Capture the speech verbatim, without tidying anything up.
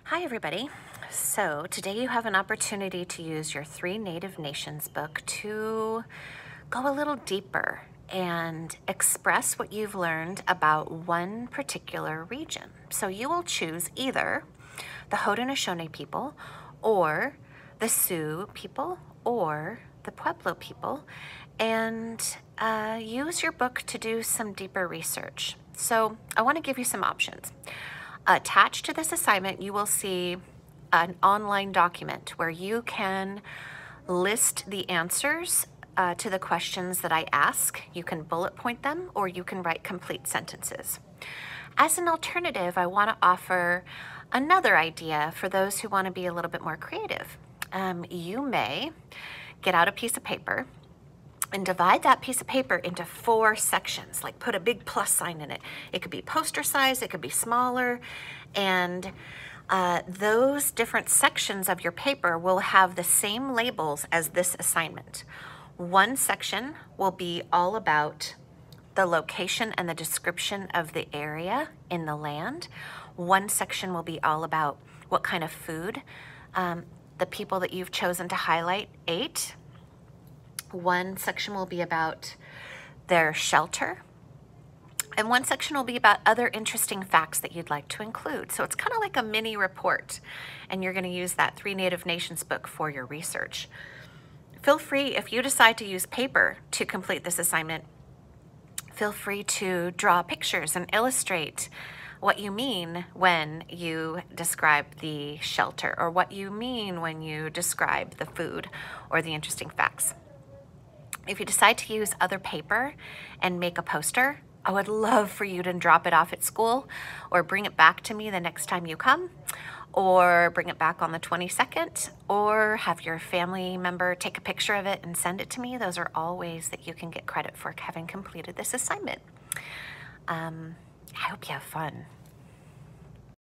Hi everybody. So today you have an opportunity to use your Three Native Nations book to go a little deeper and express what you've learned about one particular region. So you will choose either the Haudenosaunee people or the Sioux people or the Pueblo people and uh, use your book to do some deeper research. So I want to give you some options. Attached to this assignment, you will see an online document where you can list the answers uh, to the questions that I ask. You can bullet point them or you can write complete sentences. As an alternative, I want to offer another idea for those who want to be a little bit more creative. Um, you may get out a piece of paper and divide that piece of paper into four sections, like put a big plus sign in it. It could be poster size, it could be smaller, and uh, those different sections of your paper will have the same labels as this assignment. One section will be all about the location and the description of the area in the land. One section will be all about what kind of food um, the people that you've chosen to highlight ate. One section will be about their shelter, and one section will be about other interesting facts that you'd like to include. So it's kind of like a mini report, and you're going to use that Three Native Nations book for your research. Feel free, if you decide to use paper to complete this assignment, feel free to draw pictures and illustrate what you mean when you describe the shelter, or what you mean when you describe the food or the interesting facts. If you decide to use other paper and make a poster, I would love for you to drop it off at school or bring it back to me the next time you come, or bring it back on the twenty-second, or have your family member take a picture of it and send it to me. Those are all ways that you can get credit for having completed this assignment. Um, I hope you have fun.